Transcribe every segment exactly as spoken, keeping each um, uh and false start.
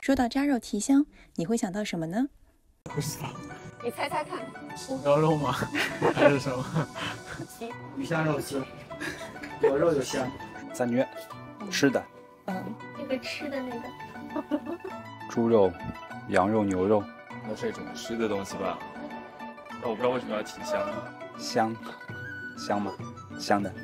说到扎肉提香，你会想到什么呢？ 不知道， 你猜猜看。 红烧肉吗？还是什么？ 鱼香肉丝，有肉有香。 三绝，吃的。 嗯，那个吃的那个。 猪肉、羊肉、牛肉。 那是一种吃的东西吧？但我不知道为什么要提香。 香，香吗？香的。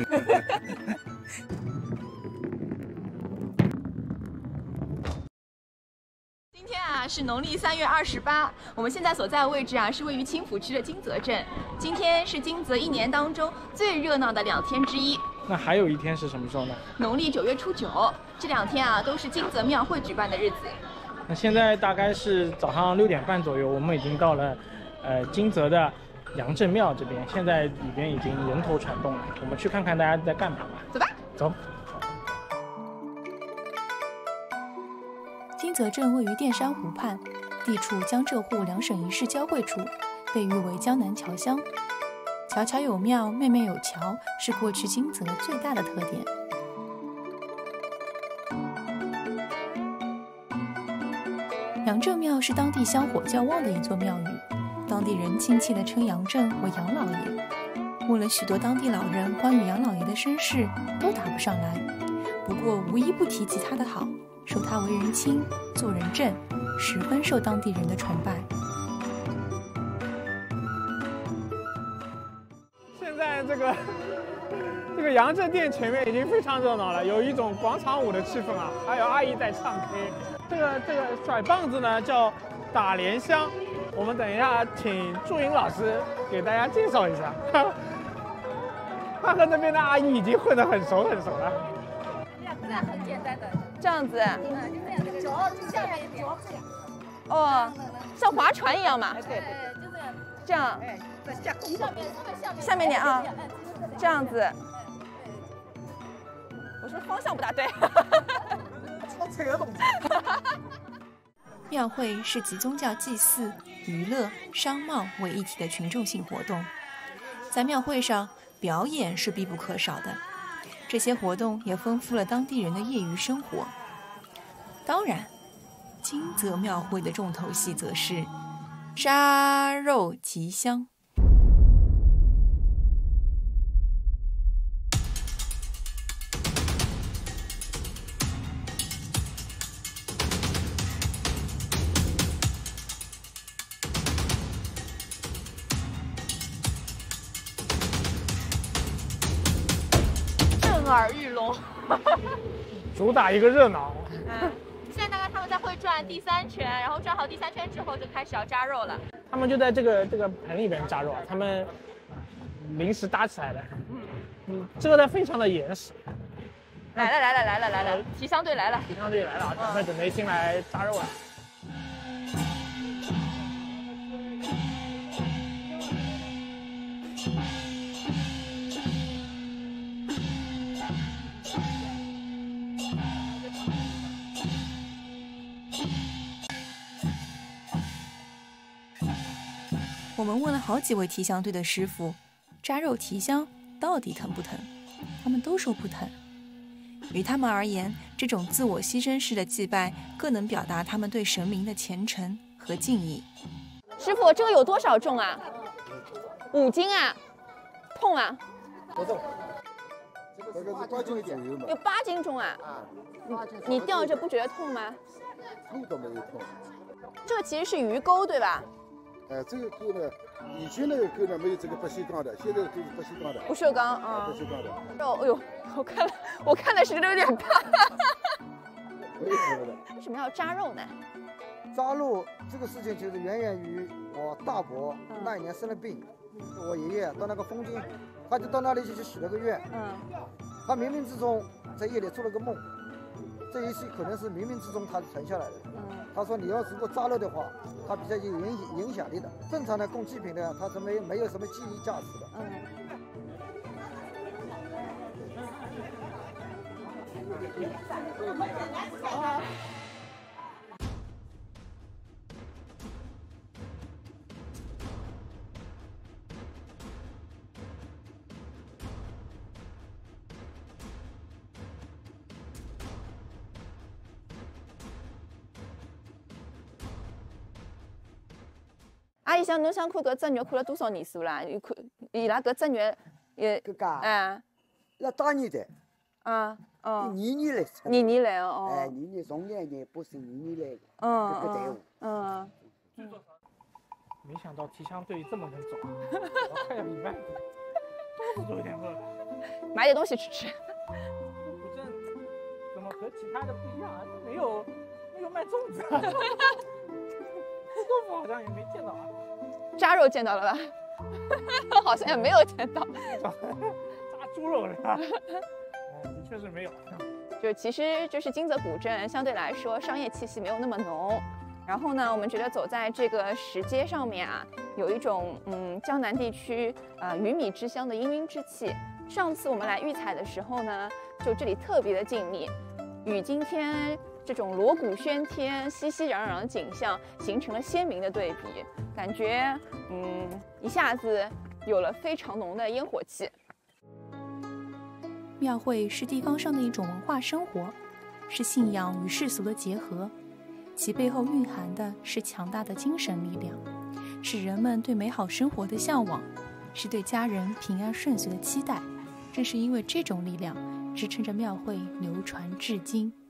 今天啊是农历三月二十八，我们现在所在的位置啊是位于青浦区的金泽镇。今天是金泽一年当中最热闹的两天之一。 那还有一天是什么时候呢？ 农历九月初九，这两天啊都是金泽庙会举办的日子。 那现在大概是早上六点半左右，我们已经到了，呃，金泽的杨震庙这边，现在里边已经人头攒动了，我们去看看大家在干嘛吧。 走吧， 走。 金泽镇位于淀山湖畔，地处江浙沪两省一市交汇处，被誉为江南侨乡。桥桥有庙，庙庙有桥，是过去金泽最大的特点。杨震庙是当地香火较旺的一座庙宇，当地人亲切地称杨震为杨老爷。问了许多当地老人关于杨老爷的身世，都答不上来，不过无一不提及他的好，说他为人亲，做人正，十分受当地人的崇拜。 现在这个这个杨震殿前面已经非常热闹了，有一种广场舞的气氛啊，还有阿姨在唱 K。这个这个甩棒子呢叫打莲香，我们等一下请祝英老师给大家介绍一下。他和那边的阿姨已经混得很熟很熟了。 这样很简单的。 这样子。 嗯，就这样，这个脚就下面一点。 哦，像划船一样嘛。 对对，就这样。 这样。 哎，再下下面下面下面下面点啊，这样子。我说方向不大对。 这个动作。 庙会是集宗教祭祀、娱乐、商贸为一体的群众性活动。在庙会上，表演是必不可少的。这些活动也丰富了当地人的业余生活。当然，金泽庙会的重头戏则是扎肉提香。 震耳欲聋。 主打一个热闹。 嗯，现在大概他们在会转第三圈，然后转好第三圈之后就开始要扎肉了。 他们就在这个这个盆里边扎肉，他们临时搭起来的，嗯，遮得非常的严实。 来了来了来了来了，提香队来了， 提香队来了，赶快准备进来扎肉了。 我们问了好几位提香队的师傅，扎肉提香到底疼不疼？他们都说不疼。于他们而言，这种自我牺牲式的祭拜，更能表达他们对神明的虔诚和敬意。 师傅，这个有多少重啊？五斤啊？痛啊？ 不重，这个是八斤一点有嘛？ 有八斤重啊？ 啊， 你你吊着不觉得痛吗？ 痛都没有痛。 这个其实是鱼钩对吧？ 哎，这个钩呢，以前那个钩呢没有这个不锈钢的，现在都是不锈钢的。 不锈钢啊， 不锈钢的。 肉，哎呦，我看了，我看的时候有点怕。 没有什么的。 为什么要扎肉呢？ 扎肉这个事情就是源源于我大伯那一年生了病，我爷爷到那个封津，他就到那里去许了个愿。 嗯。 他冥冥之中在夜里做了个梦，这一切可能是冥冥之中他传下来的。 嗯。 他说你要如果扎肉的话，它比较有影影响力的。正常的供祭品呢，它是没没有什么记忆价值的。 嗯。 姨想侬想看搿只肉看了多少年数啦？有看伊拉搿只肉，也搿家哎那当年的， 啊哦， 年年来出。 年年来哦哎， 哦， 年年从年年不是年年来的。 嗯搿个队伍。 嗯嗯， 没想到提枪队这么能走啊！我快要一半，肚子都有点饿了。 买点东西吃吃。 古镇怎么和其他的不一样啊？没有没有卖粽子、啊，臭豆腐好像也没见到啊。 炸肉见到了吧？好像也没有见到。 炸猪肉是吧？哎，的确是没有。 就其实就是金泽古镇相对来说商业气息没有那么浓。然后呢，我们觉得走在这个石阶上面啊，有一种嗯江南地区啊、呃、鱼米之乡的氤氲之气。上次我们来育采的时候呢，就这里特别的静谧，与今天这种锣鼓喧天、熙熙攘攘的景象形成了鲜明的对比，感觉嗯一下子有了非常浓的烟火气。 庙会是地方上的一种文化生活，是信仰与世俗的结合。其背后蕴含的是强大的精神力量，是人们对美好生活的向往，是对家人平安顺遂的期待。正是因为这种力量，支撑着庙会流传至今。